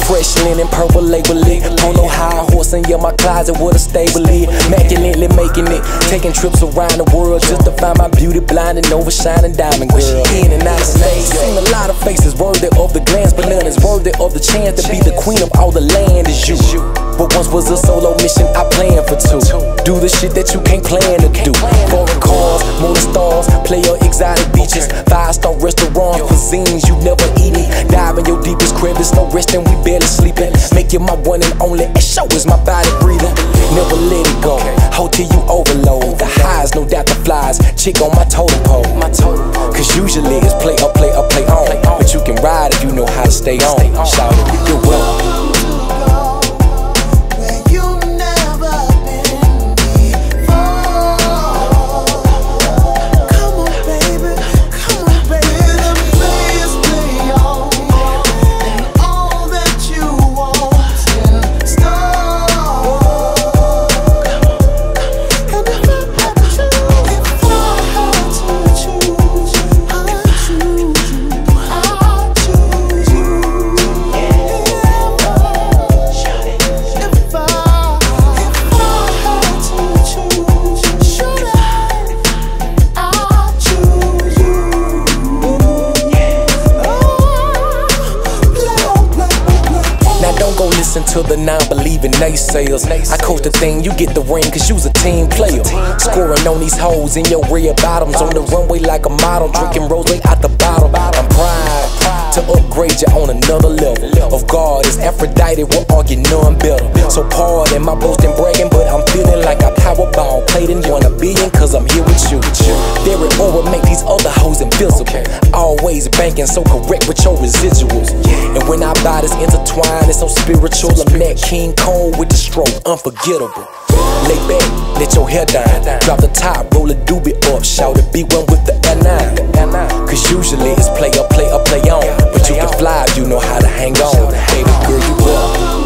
Fresh linen, purple label it. Polo high horse and yeah, my closet with a stable lid. Immaculately making it, taking trips around the world just to find my beauty blinding, overshining diamond girl. In and out of state, seen a lot of faces worthy of the glance, but none is worthy of the chance to be the queen of all the land is you. What once was a solo mission, I planned for two. Do the shit that you can't plan to do. Foreign cars, motor stars, play your exotic beaches, 5-star restaurants, cuisines you never eaten. Dive in your deepest crevice, no resting, we barely sleeping. Make you my one and only, and show is my body breathing. Never let it go, hold till you overload. The highs, no doubt the flies, chick on my totem pole. Cause usually it's play up, play up, play on. But you can ride if you know how to stay on. Shout it, you're welcome. Listen to the non-believing naysayers. I coach the thing, you get the ring, cause you's a team player. Scoring on these hoes in your red bottoms, on the runway like a model, drinking rose out the bottle. I'm proud to upgrade you on another level. Of God is Aphrodite, we'll argue none better. So pardon my boasting bragging, but I'm feeling like I Powerball played and won $1 billion, cause I'm here with you. Very aura make these other hoes invisible. Always banking so correct with your residuals. And when our bodies intertwine, it's so spiritual. I'm that King Cole with the stroke, unforgettable. Lay back, let your hair down, drop the top, roll a doobie up, shout it, be one with the L9. Cause usually it's play up, play up, play on. But you can fly if you know how to hang on. Baby girl, you up.